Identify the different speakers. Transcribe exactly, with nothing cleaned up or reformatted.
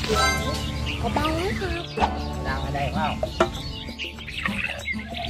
Speaker 1: Có bao lắm không?
Speaker 2: Đang ở đây phải không?